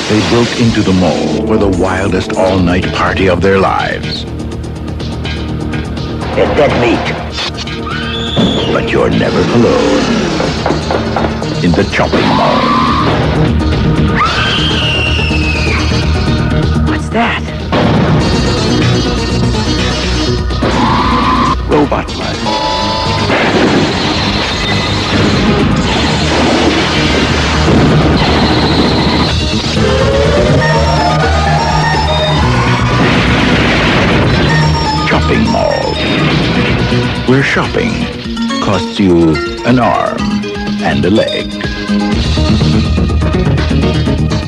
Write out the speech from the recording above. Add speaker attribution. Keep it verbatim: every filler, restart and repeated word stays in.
Speaker 1: They broke into the mall for the wildest all-night party of their lives.
Speaker 2: It's dead meat.
Speaker 1: But you're never alone in the shopping mall.
Speaker 2: What's that?
Speaker 1: Robot blood. Shopping mall, where shopping costs you an arm and a leg.